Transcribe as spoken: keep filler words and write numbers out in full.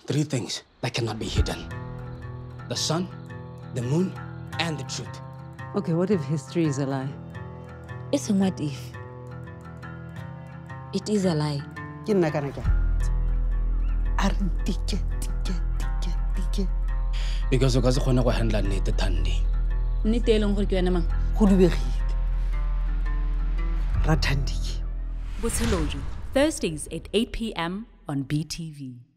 three things that cannot be hidden. The sun, the moon, and the truth. Okay, what if history is a lie? It's a what if. It is a lie. Because you can't handle it, Tandy. Nite elong gore ke wena mang? Go dubegile. Rathandiki. Botshelo, Thursdays at eight p m on B T V.